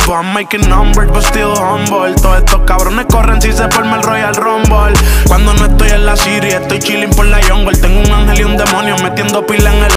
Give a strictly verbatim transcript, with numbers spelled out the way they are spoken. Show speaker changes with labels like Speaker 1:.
Speaker 1: But I'm making numbers, but still humble. Todos estos cabrones corren si se forma el Royal Rumble. Cuando no estoy en la city, estoy chilling por la jungle. Tengo un ángel y un demonio metiendo pila en el